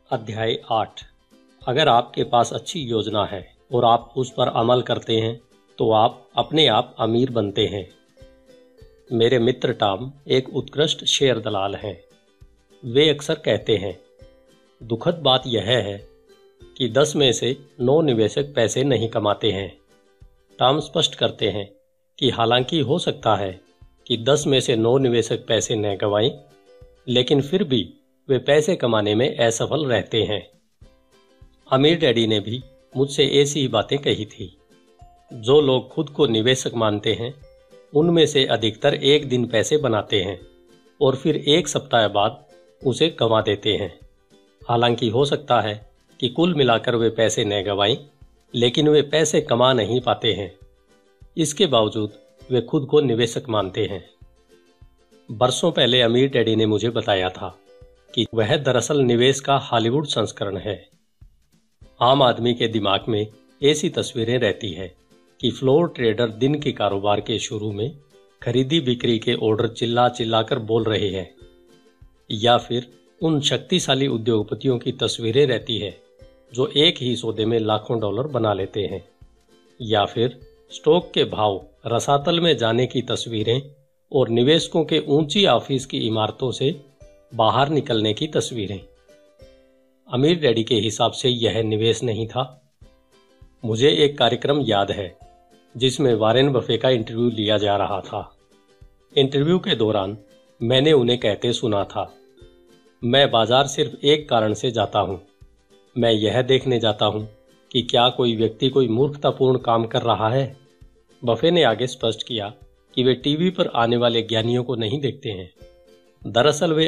अध्याय 8। अगर आपके पास अच्छी योजना है और आप उस पर अमल करते हैं तो आप अपने आप अमीर बनते हैं। मेरे मित्र टॉम एक उत्कृष्ट शेयर दलाल हैं। वे अक्सर कहते हैं, दुखद बात यह है कि 10 में से 9 निवेशक पैसे नहीं कमाते हैं। टॉम स्पष्ट करते हैं कि हालांकि हो सकता है कि 10 में से 9 निवेशक पैसे न गंवाएं, लेकिन फिर भी वे पैसे कमाने में असफल रहते हैं। अमीर डैडी ने भी मुझसे ऐसी ही बातें कही थी। जो लोग खुद को निवेशक मानते हैं उनमें से अधिकतर एक दिन पैसे बनाते हैं और फिर एक सप्ताह बाद उसे गंवा देते हैं। हालांकि हो सकता है कि कुल मिलाकर वे पैसे न गंवाएं, लेकिन वे पैसे कमा नहीं पाते हैं। इसके बावजूद वे खुद को निवेशक मानते हैं। बरसों पहले अमीर डैडी ने मुझे बताया था कि वह दरअसल निवेश का हॉलीवुड संस्करण है। आम आदमी के दिमाग में ऐसी तस्वीरें रहती है कि फ्लोर ट्रेडर दिन के कारोबार के शुरू में खरीदी बिक्री के ऑर्डर चिल्ला चिल्लाकर बोल रहे हैं, या फिर उन शक्तिशाली उद्योगपतियों की तस्वीरें रहती है जो एक ही सौदे में लाखों डॉलर बना लेते हैं, या फिर स्टॉक के भाव रसातल में जाने की तस्वीरें और निवेशकों के ऊंची ऑफिस की इमारतों से बाहर निकलने की तस्वीरें। अमीर डैडी के हिसाब से यह निवेश नहीं था। मुझे एक कार्यक्रम याद है जिसमें वॉरेन बफे का इंटरव्यू लिया जा रहा था। इंटरव्यू के दौरान मैंने उन्हें कहते सुना था, मैं बाजार सिर्फ एक कारण से जाता हूं। मैं यह देखने जाता हूं कि क्या कोई व्यक्ति कोई मूर्खतापूर्ण काम कर रहा है। बफे ने आगे स्पष्ट किया कि वे टीवी पर आने वाले ज्ञानियों को नहीं देखते हैं। दरअसल वे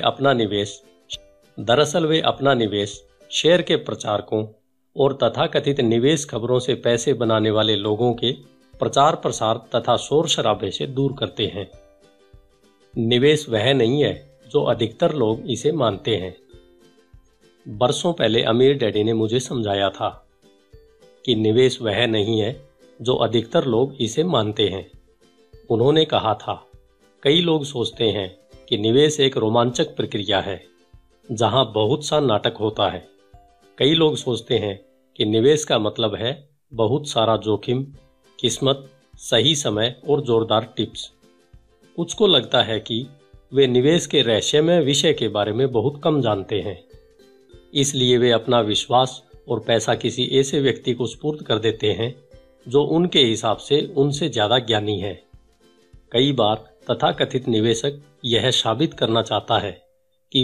अपना निवेश शेयर के प्रचारकों और तथाकथित निवेश खबरों से पैसे बनाने वाले लोगों के प्रचार प्रसार तथा शोर शराबे से दूर करते हैं। निवेश वह नहीं है जो अधिकतर लोग इसे मानते हैं। बरसों पहले अमीर डैडी ने मुझे समझाया था कि निवेश वह नहीं है जो अधिकतर लोग इसे मानते हैं। उन्होंने कहा था, कई लोग सोचते हैं कि निवेश एक रोमांचक प्रक्रिया है जहां बहुत सा नाटक होता है। कई लोग सोचते हैं कि निवेश का मतलब है बहुत सारा जोखिम, किस्मत, सही समय और जोरदार टिप्स। कुछ को लगता है कि वे निवेश के रहस्यमय विषय के बारे में बहुत कम जानते हैं, इसलिए वे अपना विश्वास और पैसा किसी ऐसे व्यक्ति को सुपुर्द कर देते हैं जो उनके हिसाब से उनसे ज्यादा ज्ञानी है। कई बार तथाकथित निवेशक यह साबित करना चाहता है कि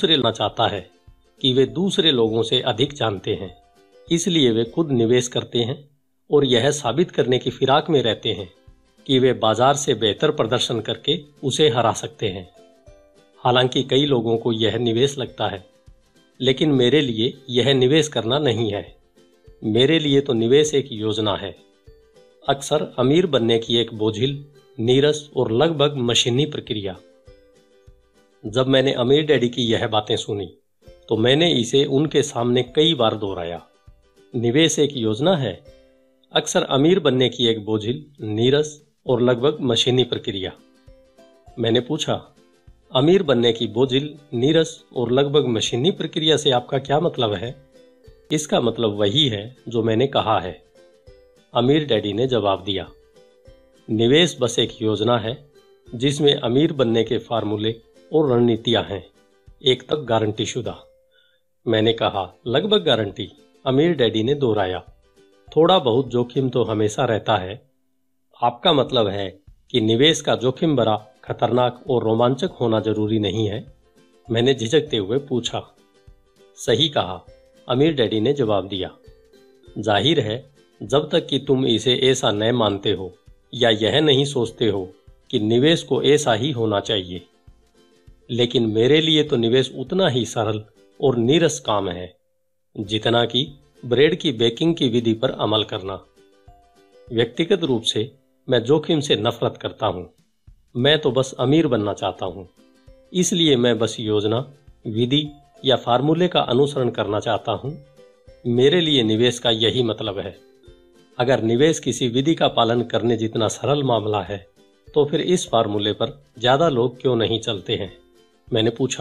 वे दूसरे लोगों से अधिक जानते हैं, इसलिए वे खुद निवेश करते हैं और यह साबित करने की फिराक में रहते हैं कि वे बाजार से बेहतर प्रदर्शन करके उसे हरा सकते हैं। हालांकि कई लोगों को यह निवेश लगता है, लेकिन मेरे लिए यह निवेश करना नहीं है। मेरे लिए तो निवेश एक योजना है, अक्सर अमीर बनने की एक बोझिल, नीरस और लगभग मशीनी प्रक्रिया। जब मैंने अमीर डैडी की यह बातें सुनी तो मैंने इसे उनके सामने कई बार दोहराया। निवेश एक योजना है, अक्सर अमीर बनने की एक बोझिल, नीरस और लगभग मशीनी प्रक्रिया। मैंने पूछा, अमीर बनने की बोझिल, नीरस और लगभग मशीनी प्रक्रिया से आपका क्या मतलब है? इसका मतलब वही है जो मैंने कहा है, अमीर डैडी ने जवाब दिया। निवेश बस एक योजना है जिसमें अमीर बनने के फार्मूले और रणनीतियां हैं, एक तक गारंटी शुदा। मैंने कहा, लगभग गारंटी? अमीर डैडी ने दोहराया, थोड़ा बहुत जोखिम तो हमेशा रहता है। आपका मतलब है कि निवेश का जोखिम भरा, खतरनाक और रोमांचक होना जरूरी नहीं है? मैंने झिझकते हुए पूछा। सही कहा, अमीर डैडी ने जवाब दिया। जाहिर है, जब तक कि तुम इसे ऐसा न मानते हो या यह नहीं सोचते हो कि निवेश को ऐसा ही होना चाहिए। लेकिन मेरे लिए तो निवेश उतना ही सरल और नीरस काम है जितना कि ब्रेड की बेकिंग की विधि पर अमल करना। व्यक्तिगत रूप से मैं जोखिम से नफरत करता हूं। मैं तो बस अमीर बनना चाहता हूं, इसलिए मैं बस योजना, विधि या फार्मूले का अनुसरण करना चाहता हूं। मेरे लिए निवेश का यही मतलब है। अगर निवेश किसी विधि का पालन करने जितना सरल मामला है तो फिर इस फार्मूले पर ज्यादा लोग क्यों नहीं चलते हैं? मैंने पूछा।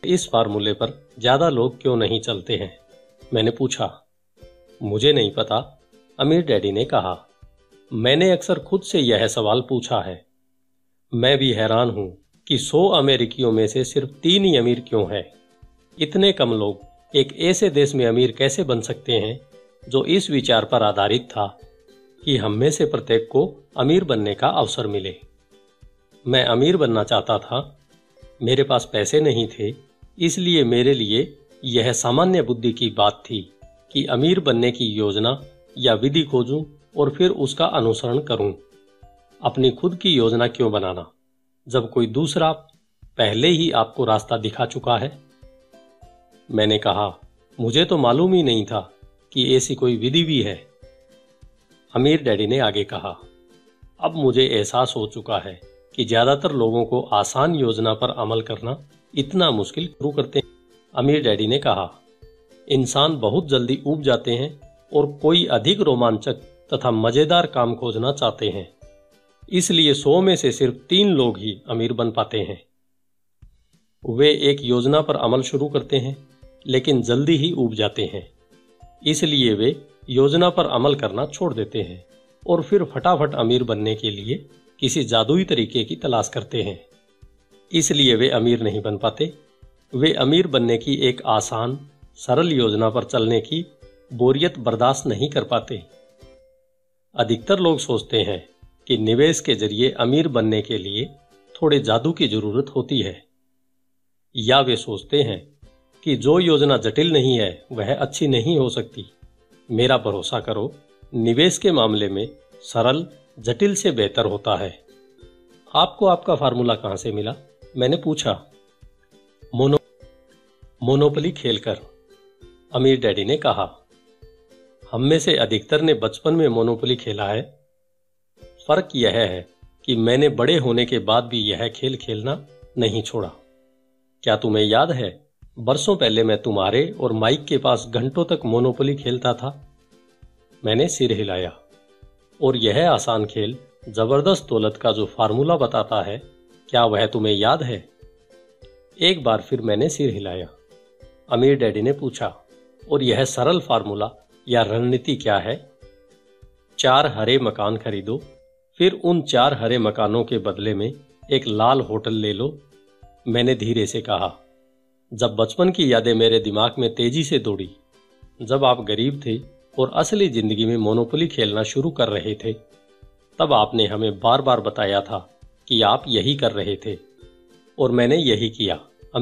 इस फार्मूले पर ज्यादा लोग क्यों नहीं चलते हैं? मैंने पूछा। मुझे नहीं पता, अमीर डैडी ने कहा। मैंने अक्सर खुद से यह सवाल पूछा है। मैं भी हैरान हूं कि 100 अमेरिकियों में से सिर्फ 3 ही अमीर क्यों हैं। इतने कम लोग एक ऐसे देश में अमीर कैसे बन सकते हैं जो इस विचार पर आधारित था कि हम में से प्रत्येक को अमीर बनने का अवसर मिले। मैं अमीर बनना चाहता था। मेरे पास पैसे नहीं थे, इसलिए मेरे लिए यह सामान्य बुद्धि की बात थी कि अमीर बनने की योजना या विधि खोजूं और फिर उसका अनुसरण करूं। अपनी खुद की योजना क्यों बनाना जब कोई दूसरा पहले ही आपको रास्ता दिखा चुका है? मैंने कहा, मुझे तो मालूम ही नहीं था कि ऐसी कोई विधि भी है। अमीर डैडी ने आगे कहा, अब मुझे एहसास हो चुका है कि ज्यादातर लोगों को आसान योजना पर अमल करना इतना मुश्किल क्यों करते हैं। अमीर डैडी ने कहा, इंसान बहुत जल्दी ऊब जाते हैं और कोई अधिक रोमांचक तथा मजेदार काम खोजना चाहते हैं। इसलिए 100 में से सिर्फ 3 लोग ही अमीर बन पाते हैं। वे एक योजना पर अमल शुरू करते हैं लेकिन जल्दी ही ऊब जाते हैं। इसलिए वे योजना पर अमल करना छोड़ देते हैं और फिर फटाफट अमीर बनने के लिए किसी जादुई तरीके की तलाश करते हैं। इसलिए वे अमीर नहीं बन पाते। वे अमीर बनने की एक आसान सरल योजना पर चलने की बोरियत बर्दाश्त नहीं कर पाते। अधिकतर लोग सोचते हैं कि निवेश के जरिए अमीर बनने के लिए थोड़े जादू की जरूरत होती है, या वे सोचते हैं कि जो योजना जटिल नहीं है वह अच्छी नहीं हो सकती। मेरा भरोसा करो, निवेश के मामले में सरल जटिल से बेहतर होता है। आपको आपका फार्मूला कहां से मिला? मैंने पूछा। मोनोपोली खेलकर, अमीर डैडी ने कहा। हम में से अधिकतर ने बचपन में मोनोपोली खेला है। फर्क यह है कि मैंने बड़े होने के बाद भी यह खेल खेलना नहीं छोड़ा। क्या तुम्हें याद है, बरसों पहले मैं तुम्हारे और माइक के पास घंटों तक मोनोपोली खेलता था? मैंने सिर हिलाया। और यह आसान खेल जबरदस्त दौलत का जो फार्मूला बताता है, क्या वह तुम्हें याद है? एक बार फिर मैंने सिर हिलाया। अमीर डैडी ने पूछा, और यह सरल फार्मूला या रणनीति क्या है? 4 हरे मकान खरीदो, फिर उन 4 हरे मकानों के बदले में एक लाल होटल ले लो। मैंने धीरे से कहा। जब बचपन की यादें मेरे दिमाग में तेजी से दौड़ी, जब आप गरीब थे और असली जिंदगी में मोनोपोली खेलना शुरू कर रहे थे, तब आपने हमें बार बार बताया था कि आप यही कर रहे थे। और मैंने यही किया,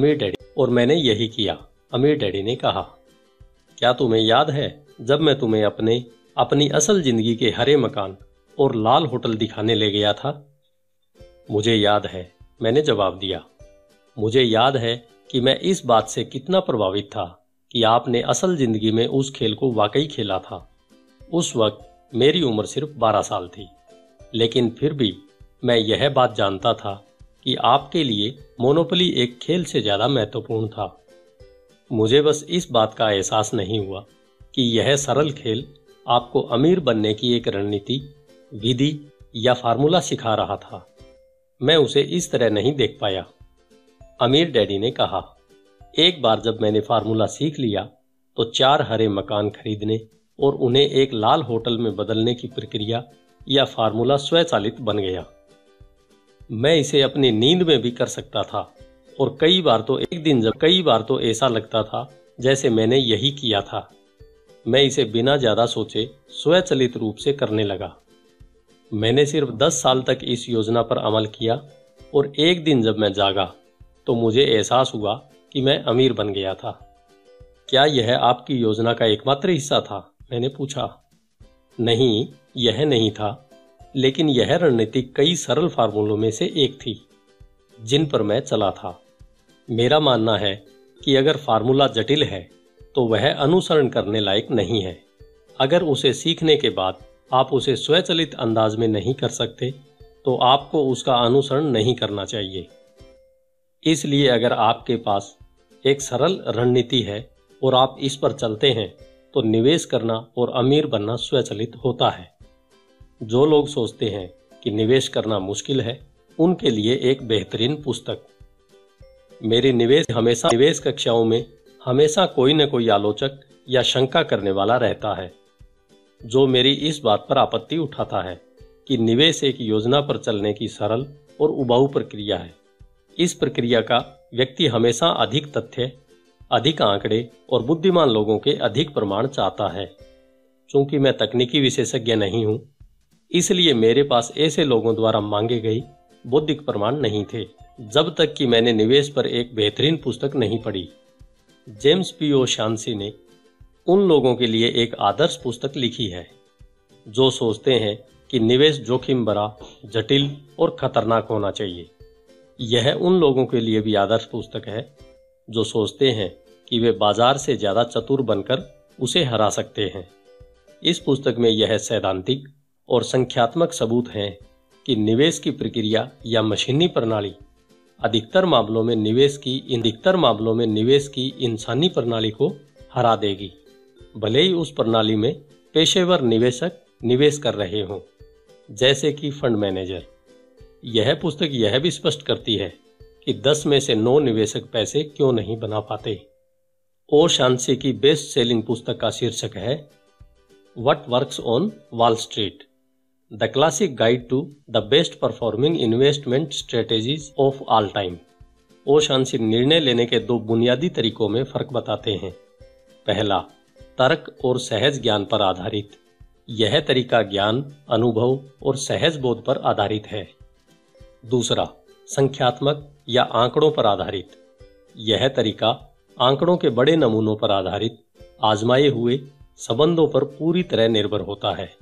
अमीर डैडी ने कहा। क्या तुम्हें याद है जब मैं तुम्हें अपनी असल जिंदगी के हरे मकान और लाल होटल दिखाने ले गया था? मुझे याद है, मैंने जवाब दिया। मुझे याद है कि मैं इस बात से कितना प्रभावित था कि आपने असल जिंदगी में उस खेल को वाकई खेला था। उस वक्त मेरी उम्र सिर्फ 12 साल थी, लेकिन फिर भी मैं यह बात जानता था कि आपके लिए मोनोपोली एक खेल से ज्यादा महत्वपूर्ण था। मुझे बस इस बात का एहसास नहीं हुआ कि यह सरल खेल आपको अमीर बनने की एक रणनीति, विधि या फार्मूला सिखा रहा था। मैं उसे इस तरह नहीं देख पाया। अमीर डैडी ने कहा, एक बार जब मैंने फार्मूला सीख लिया तो 4 हरे मकान खरीदने और उन्हें एक लाल होटल में बदलने की प्रक्रिया या फार्मूला स्वचालित बन गया। मैं इसे अपनी नींद में भी कर सकता था और कई बार तो ऐसा लगता था जैसे मैंने यही किया था। मैं इसे बिना ज्यादा सोचे स्वचालित रूप से करने लगा। मैंने सिर्फ 10 साल तक इस योजना पर अमल किया और एक दिन जब मैं जागा तो मुझे एहसास हुआ कि मैं अमीर बन गया था। क्या यह आपकी योजना का एकमात्र हिस्सा था? मैंने पूछा। नहीं, यह नहीं था, लेकिन यह रणनीति कई सरल फार्मूलों में से एक थी जिन पर मैं चला था। मेरा मानना है कि अगर फार्मूला जटिल है तो वह अनुसरण करने लायक नहीं है। अगर उसे सीखने के बाद आप उसे स्वचालित अंदाज में नहीं कर सकते तो आपको उसका अनुसरण नहीं करना चाहिए। इसलिए अगर आपके पास एक सरल रणनीति है और आप इस पर चलते हैं तो निवेश करना और अमीर बनना स्वचालित होता है। जो लोग सोचते हैं कि निवेश करना मुश्किल है, उनके लिए एक बेहतरीन पुस्तक मेरी निवेश कक्षाओं में हमेशा कोई न कोई आलोचक या शंका करने वाला रहता है, जो मेरी इस बात पर आपत्ति उठाता है कि निवेश एक योजना पर चलने की सरल और उबाऊ प्रक्रिया है। इस प्रक्रिया का व्यक्ति हमेशा अधिक तथ्य, अधिक आंकड़े और बुद्धिमान लोगों के अधिक प्रमाण चाहता है। चूंकि मैं तकनीकी विशेषज्ञ नहीं हूं, इसलिए मेरे पास ऐसे लोगों द्वारा मांगे गए बौद्धिक प्रमाण नहीं थे, जब तक कि मैंने निवेश पर एक बेहतरीन पुस्तक नहीं पढ़ी। जेम्स पी ओशांसी ने उन लोगों के लिए एक आदर्श पुस्तक लिखी है जो सोचते हैं कि निवेश जोखिम भरा, जटिल और खतरनाक होना चाहिए। यह उन लोगों के लिए भी आदर्श पुस्तक है जो सोचते हैं कि वे बाजार से ज्यादा चतुर बनकर उसे हरा सकते हैं। इस पुस्तक में यह सैद्धांतिक और संख्यात्मक सबूत हैं कि निवेश की प्रक्रिया या मशीनी प्रणाली अधिकतर मामलों में निवेश की इंसानी प्रणाली को हरा देगी, भले ही उस प्रणाली में पेशेवर निवेशक निवेश कर रहे हों, जैसे कि फंड मैनेजर। यह पुस्तक यह भी स्पष्ट करती है कि 10 में से 9 निवेशक पैसे क्यों नहीं बना पाते। ओशांसी की बेस्ट सेलिंग पुस्तक का शीर्षक है what works on Wall Street, the classic guide to the best performing investment strategies of all time. O'Shaughnessy निर्णय लेने के 2 बुनियादी तरीकों में फर्क बताते हैं। पहला, तर्क और सहज ज्ञान पर आधारित। यह तरीका ज्ञान, अनुभव और सहज बोध पर आधारित है। दूसरा, संख्यात्मक या आंकड़ों पर आधारित। यह तरीका आंकड़ों के बड़े नमूनों पर आधारित आजमाए हुए संबंधों पर पूरी तरह निर्भर होता है।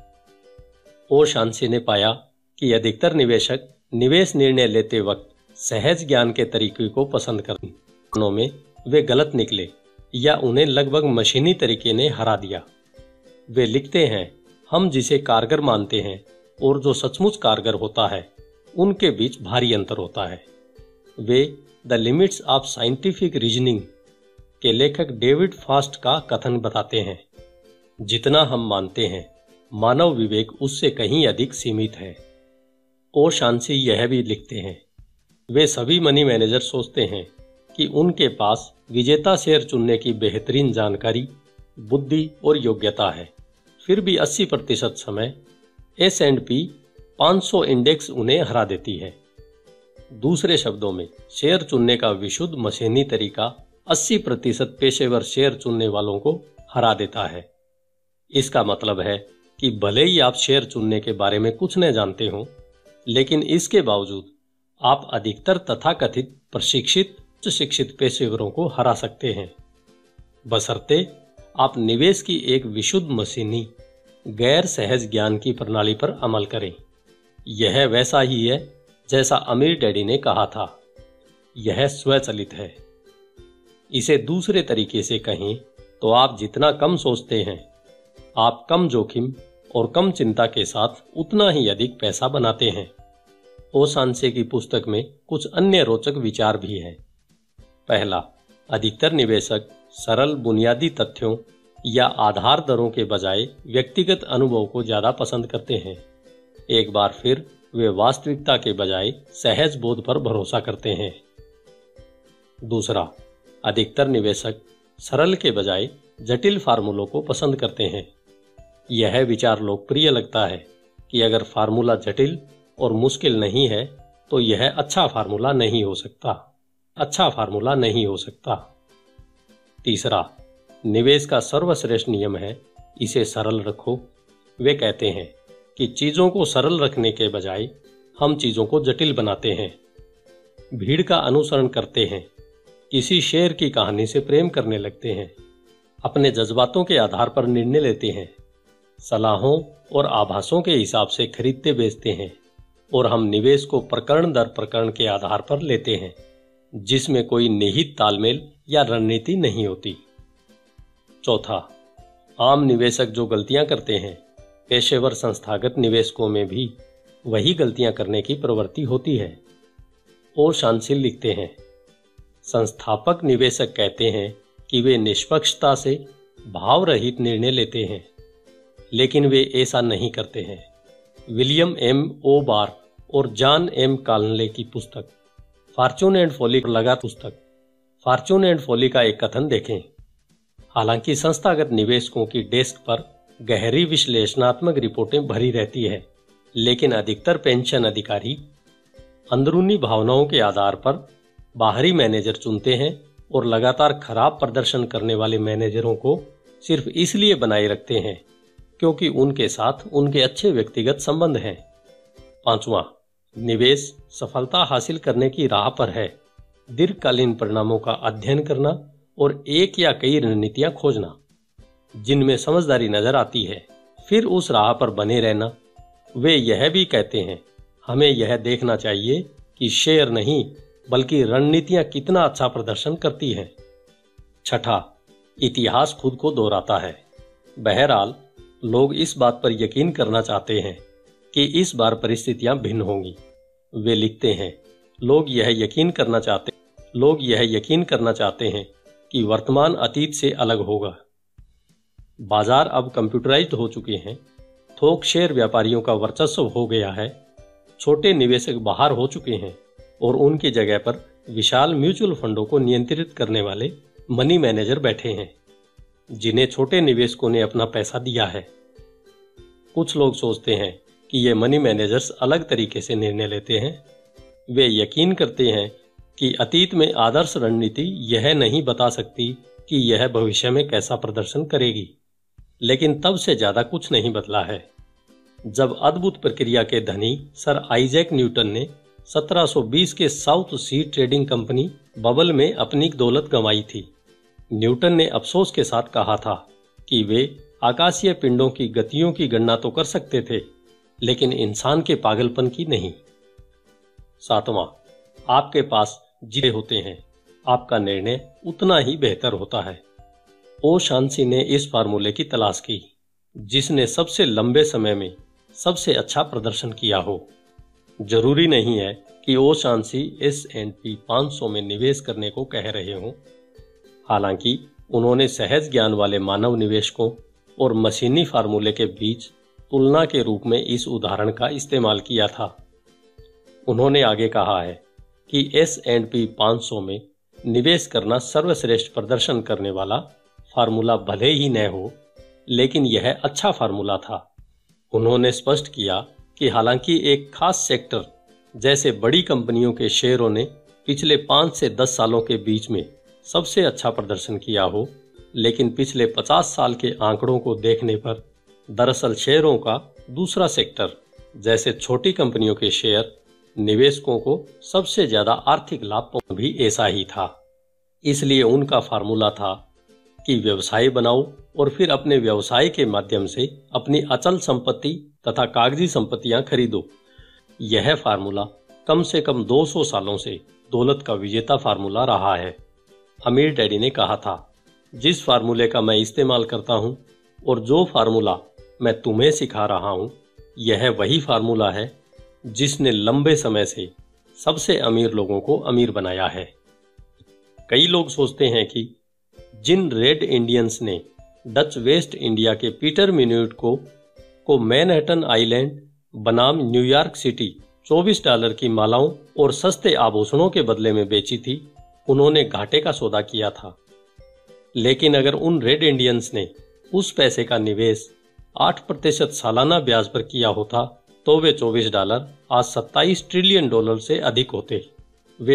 ओशांसी ने पाया कि अधिकतर निवेशक निवेश निर्णय लेते वक्त सहज ज्ञान के तरीके को पसंद करने में वे गलत निकले या उन्हें लगभग मशीनी तरीके ने हरा दिया। वे लिखते हैं, हम जिसे कारगर मानते हैं और जो सचमुच कारगर होता है, उनके बीच भारी अंतर होता है। वे the limits of scientific reasoning के लेखक डेविड फास्ट का कथन बताते हैं, जितना हम मानते हैं मानव विवेक उससे कहीं अधिक सीमित है। ओशांसी यह भी लिखते हैं, वे सभी मनी मैनेजर सोचते हैं कि उनके पास विजेता शेयर चुनने की बेहतरीन जानकारी, बुद्धि और योग्यता है, फिर भी 80% समय S&P 500 इंडेक्स उन्हें हरा देती है। दूसरे शब्दों में, शेयर चुनने का विशुद्ध मशीनी तरीका 80% पेशेवर शेयर चुनने वालों को हरा देता है। इसका मतलब है कि भले ही आप शेयर चुनने के बारे में कुछ न जानते हो, लेकिन इसके बावजूद आप अधिकतर तथाकथित प्रशिक्षित उच्च शिक्षित पेशेवरों को हरा सकते हैं, बशर्ते आप निवेश की एक विशुद्ध मशीनी गैर सहज ज्ञान की प्रणाली पर अमल करें। यह वैसा ही है जैसा अमीर डैडी ने कहा था, यह स्वचालित है। इसे दूसरे तरीके से कहें तो आप जितना कम सोचते हैं, आप कम जोखिम और कम चिंता के साथ उतना ही अधिक पैसा बनाते हैं। ओशांसी की पुस्तक में कुछ अन्य रोचक विचार भी हैं। पहला, अधिकतर निवेशक सरल बुनियादी तथ्यों या आधार दरों के बजाय व्यक्तिगत अनुभव को ज्यादा पसंद करते हैं। एक बार फिर वे वास्तविकता के बजाय सहज बोध पर भरोसा करते हैं। दूसरा, अधिकतर निवेशक सरल के बजाय जटिल फार्मूलों को पसंद करते हैं। यह विचार लोकप्रिय लगता है कि अगर फार्मूला जटिल और मुश्किल नहीं है तो यह अच्छा फार्मूला नहीं हो सकता। तीसरा, निवेश का सर्वश्रेष्ठ नियम है, इसे सरल रखो। वे कहते हैं कि चीजों को सरल रखने के बजाय हम चीजों को जटिल बनाते हैं, भीड़ का अनुसरण करते हैं, किसी शेर की कहानी से प्रेम करने लगते हैं, अपने जज्बातों के आधार पर निर्णय लेते हैं, सलाहों और आभासों के हिसाब से खरीदते बेचते हैं, और हम निवेश को प्रकरण दर प्रकरण के आधार पर लेते हैं, जिसमें कोई निहित तालमेल या रणनीति नहीं होती। चौथा, आम निवेशक जो गलतियां करते हैं, पेशेवर संस्थागत निवेशकों में भी वही गलतियां करने की प्रवृत्ति होती है। ओशांसी लिखते हैं, संस्थापक निवेशक कहते हैं कि वे निष्पक्षता से भाव रहित निर्णय लेते हैं, लेकिन वे ऐसा नहीं करते हैं। विलियम एम ओ बार और जॉन एम काल्नले की पुस्तक फॉर्च्यून एंड फॉली पर लगा पुस्तक फॉर्च्यून एंड फॉली का एक कथन देखें। हालांकि संस्थागत निवेशकों की डेस्क पर गहरी विश्लेषणात्मक रिपोर्टें भरी रहती है, लेकिन अधिकतर पेंशन अधिकारी अंदरूनी भावनाओं के आधार पर बाहरी मैनेजर चुनते हैं और लगातार खराब प्रदर्शन करने वाले मैनेजरों को सिर्फ इसलिए बनाए रखते हैं क्योंकि उनके साथ उनके अच्छे व्यक्तिगत संबंध हैं। 5वां, निवेश सफलता हासिल करने की राह पर है। दीर्घकालीन परिणामों का अध्ययन करना और एक या कई रणनीतियां खोजना जिनमें समझदारी नजर आती है, फिर उस राह पर बने रहना। वे यह भी कहते हैं, हमें यह देखना चाहिए कि शेयर नहीं बल्कि रणनीतियां कितना अच्छा प्रदर्शन करती हैं। 6, इतिहास खुद को दोहराता है। बहरहाल लोग इस बात पर यकीन करना चाहते हैं कि इस बार परिस्थितियां भिन्न होंगी। वे लिखते हैं, लोग यह यकीन करना चाहते हैं कि वर्तमान अतीत से अलग होगा। बाजार अब कंप्यूटराइज्ड हो चुके हैं, थोक शेयर व्यापारियों का वर्चस्व हो गया है, छोटे निवेशक बाहर हो चुके हैं और उनकी जगह पर विशाल म्यूचुअल फंडों को नियंत्रित करने वाले मनी मैनेजर बैठे हैं जिन्हें छोटे निवेशकों ने अपना पैसा दिया है। कुछ लोग सोचते हैं कि ये मनी मैनेजर्स अलग तरीके से निर्णय लेते हैं। वे यकीन करते हैं कि अतीत में आदर्श रणनीति यह नहीं बता सकती कि यह भविष्य में कैसा प्रदर्शन करेगी, लेकिन तब से ज्यादा कुछ नहीं बदला है। जब अद्भुत प्रक्रिया के धनी सर आइजैक न्यूटन ने 1720 के South Sea trading company bubble में अपनी दौलत गंवाई थी, न्यूटन ने अफसोस के साथ कहा था कि वे आकाशीय पिंडों की गतियों की गणना तो कर सकते थे, लेकिन इंसान के पागलपन की नहीं। 7वां, आपके पास जितने होते हैं आपका निर्णय उतना ही बेहतर होता है। ओ शांसी ने इस फार्मूले की तलाश की जिसने सबसे लंबे समय में सबसे अच्छा प्रदर्शन किया हो। जरूरी नहीं है कि ओ शांसी S&P 500 में निवेश करने को कह रहे हों। हालांकि उन्होंने सहज ज्ञान वाले मानव निवेशकों और मशीनी फार्मूले के बीच तुलना के रूप में इस उदाहरण का इस्तेमाल किया था। उन्होंने आगे कहा है कि S&P 500 में निवेश करना सर्वश्रेष्ठ प्रदर्शन करने वाला फार्मूला भले ही न हो, लेकिन यह अच्छा फार्मूला था। उन्होंने स्पष्ट किया कि हालांकि एक खास सेक्टर जैसे बड़ी कंपनियों के शेयरों ने पिछले 5 से 10 सालों के बीच में सबसे अच्छा प्रदर्शन किया हो, लेकिन पिछले 50 साल के आंकड़ों को देखने पर दरअसल शेयरों का दूसरा सेक्टर जैसे छोटी कंपनियों के शेयर निवेशकों को सबसे ज्यादा आर्थिक लाभ भी ऐसा ही था। इसलिए उनका फार्मूला था कि व्यवसाय बनाओ और फिर अपने व्यवसाय के माध्यम से अपनी अचल संपत्ति तथा कागजी संपत्तियां खरीदो। यह फार्मूला कम से कम 200 सालों से दौलत का विजेता फार्मूला रहा है। अमीर डैडी ने कहा था, जिस फार्मूले का मैं इस्तेमाल करता हूं और जो फार्मूला मैं तुम्हें सिखा रहा हूं, यह वही फार्मूला है जिसने लंबे समय से सबसे अमीर लोगों को अमीर बनाया है। कई लोग सोचते हैं कि जिन रेड इंडियंस ने डच वेस्ट इंडिया के पीटर मिन्यूट को मैनहट्टन आइलैंड बनाम न्यूयॉर्क सिटी $24 की मालाओं और सस्ते आभूषणों के बदले में बेची थी, उन्होंने घाटे का सौदा किया था। लेकिन अगर उन रेड इंडियंस ने उस पैसे का निवेश 8% सालाना ब्याज पर किया होता तो वे $24 आज $27 ट्रिलियन से अधिक होते। वे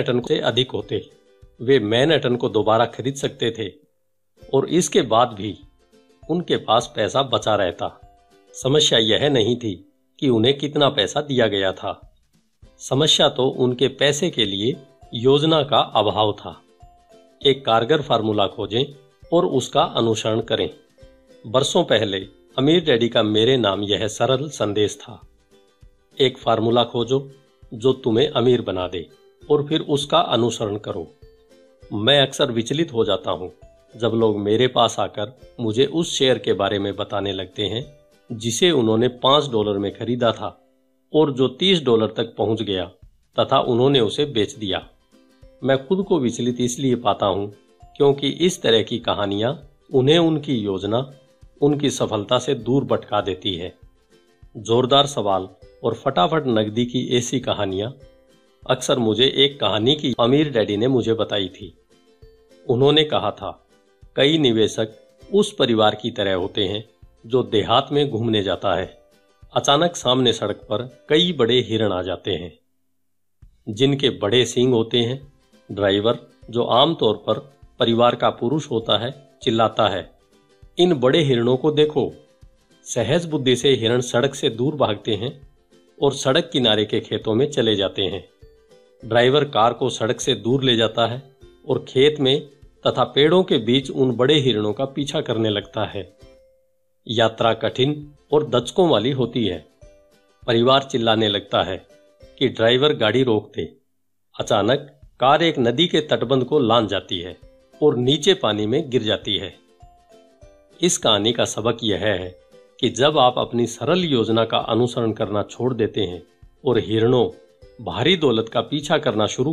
मैनहट्टन को दोबारा खरीद सकते थे और इसके बाद भी उनके पास पैसा बचा रहता। समस्या यह नहीं थी कि उन्हें कितना पैसा दिया गया था, समस्या तो उनके पैसे के लिए योजना का अभाव था। एक कारगर फार्मूला खोजें और उसका अनुसरण करें। बरसों पहले अमीर डैडी का मेरे नाम यह सरल संदेश था, एक फार्मूला खोजो जो तुम्हें अमीर बना दे और फिर उसका अनुसरण करो। मैं अक्सर विचलित हो जाता हूं जब लोग मेरे पास आकर मुझे उस शेयर के बारे में बताने लगते हैं जिसे उन्होंने $5 में खरीदा था और जो $30 तक पहुंच गया तथा उन्होंने उसे बेच दिया। मैं खुद को विचलित इसलिए पाता हूं क्योंकि इस तरह की कहानियां उन्हें उनकी योजना, उनकी सफलता से दूर भटका देती है। जोरदार सवाल और फटाफट नकदी की ऐसी कहानियां अक्सर मुझे एक कहानी की अमीर डैडी ने मुझे बताई थी। उन्होंने कहा था, कई निवेशक उस परिवार की तरह होते हैं जो देहात में घूमने जाता है। अचानक सामने सड़क पर कई बड़े हिरण आ जाते हैं जिनके बड़े सींग होते हैं। ड्राइवर, जो आमतौर पर परिवार का पुरुष होता है, चिल्लाता है, इन बड़े हिरणों को देखो। सहज बुद्धि से हिरण सड़क से दूर भागते हैं और सड़क किनारे के खेतों में चले जाते हैं। ड्राइवर कार को सड़क से दूर ले जाता है और खेत में तथा पेड़ों के बीच उन बड़े हिरणों का पीछा करने लगता है। यात्रा कठिन और दचकों वाली होती है। परिवार चिल्लाने लगता है कि ड्राइवर गाड़ी रोक दे। अचानक कार एक नदी के तटबंध को लांघ जाती है और नीचे पानी में गिर जाती है। इस कहानी का सबक यह है कि जब आप अपनी सरल योजना का अनुसरण करना छोड़ देते हैं और हिरणों भारी दौलत का पीछा करना शुरू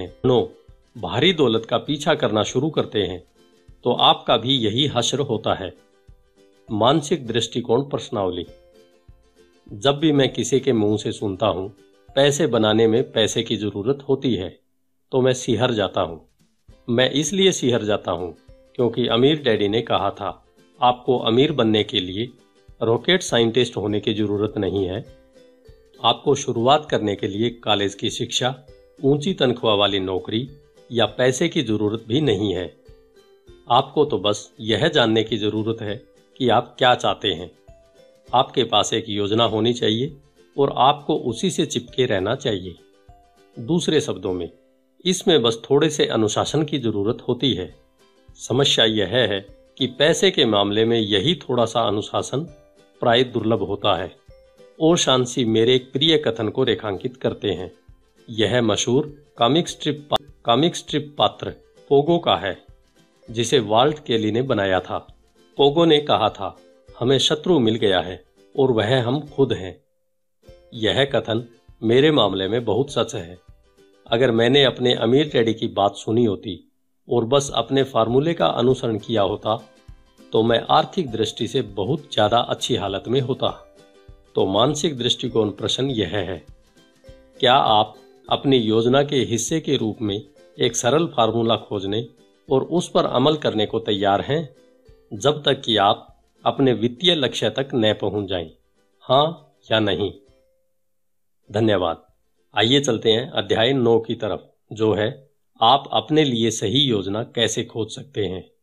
करते हैं, तो आपका भी यही हश्र होता है। मानसिक दृष्टिकोण प्रश्नावली। जब भी मैं किसी के मुंह से सुनता हूं, पैसे बनाने में पैसे की जरूरत होती है, तो मैं सिहर जाता हूं। मैं इसलिए सिहर जाता हूं क्योंकि अमीर डैडी ने कहा था, आपको अमीर बनने के लिए रॉकेट साइंटिस्ट होने की जरूरत नहीं है। आपको शुरुआत करने के लिए कॉलेज की शिक्षा, ऊंची तनख्वाह वाली नौकरी या पैसे की जरूरत भी नहीं है। आपको तो बस यह जानने की जरूरत है कि आप क्या चाहते हैं। आपके पास एक योजना होनी चाहिए और आपको उसी से चिपके रहना चाहिए। दूसरे शब्दों में, इसमें बस थोड़े से अनुशासन की जरूरत होती है। समस्या यह है कि पैसे के मामले में यही थोड़ा सा अनुशासन प्राय दुर्लभ होता है। और शांसी मेरे एक प्रिय कथन को रेखांकित करते हैं। यह मशहूर कॉमिक स्ट्रिप पात्र पोगो का है, जिसे वाल्ट केली ने बनाया था। पोगो ने कहा था, हमें शत्रु मिल गया है और वह हम खुद हैं। यह कथन मेरे मामले में बहुत सच है। अगर मैंने अपने अमीर डैडी की बात सुनी होती और बस अपने फार्मूले का अनुसरण किया होता, तो मैं आर्थिक दृष्टि से बहुत ज्यादा अच्छी हालत में होता। तो मानसिक दृष्टिकोण प्रश्न यह है, क्या आप अपनी योजना के हिस्से के रूप में एक सरल फार्मूला खोजने और उस पर अमल करने को तैयार हैं, जब तक कि आप अपने वित्तीय लक्ष्य तक न पहुंच जाएं? हाँ या नहीं? धन्यवाद। आइए चलते हैं अध्याय 9 की तरफ, जो है आप अपने लिए सही योजना कैसे खोज सकते हैं।